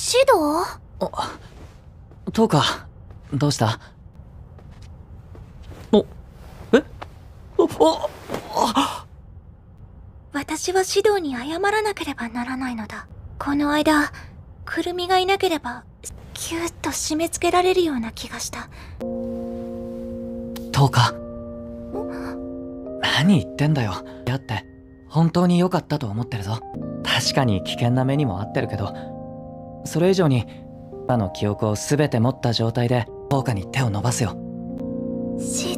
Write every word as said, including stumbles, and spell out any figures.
シド？ あ、トウカ、どうした？お、え？お、お、あ、 私はシドに謝らなければならないのだ。この間、くるみがいなければ、ぎゅーっと締め付けられるような気がした。 トウカ。何言ってんだよ。やって、本当に良かったと思ってるぞ。確かに危険な目にも遭ってるけど、それ以上に、今の記憶を全て持った状態で、トウカに手を伸ばすよ。 シ